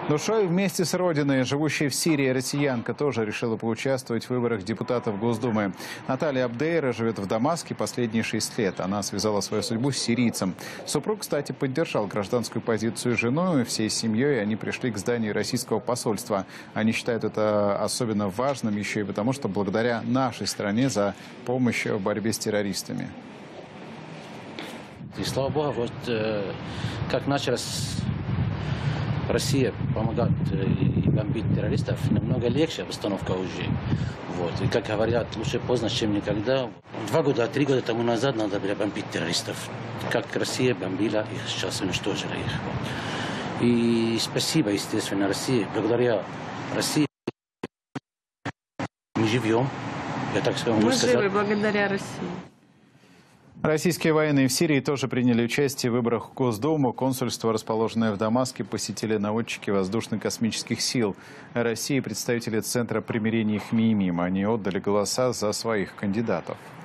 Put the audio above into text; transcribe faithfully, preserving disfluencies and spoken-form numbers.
Душой вместе с Родиной, живущей в Сирии россиянка, тоже решила поучаствовать в выборах депутатов Госдумы. Наталья Абдейра живет в Дамаске последние шесть лет. Она связала свою судьбу с сирийцем. Супруг, кстати, поддержал гражданскую позицию жены. Всей семьей они пришли к зданию российского посольства. Они считают это особенно важным еще и потому, что благодаря нашей стране за помощь в борьбе с террористами. И слава богу, вот как началось Россия помогает и бомбить террористов, намного легче обстановка уже. Вот. И как говорят, лучше поздно, чем никогда. Два года, три года тому назад надо было бомбить террористов. Как Россия бомбила их, сейчас уничтожила их. Вот. И спасибо, естественно, России. Благодаря России мы живем. Я так скажу, мы сказать. живы благодаря России. Российские военные в Сирии тоже приняли участие в выборах в Госдуму. Консульство, расположенное в Дамаске, посетили наводчики воздушно-космических сил России, представители Центра примирения «Хмеймим». Они отдали голоса за своих кандидатов.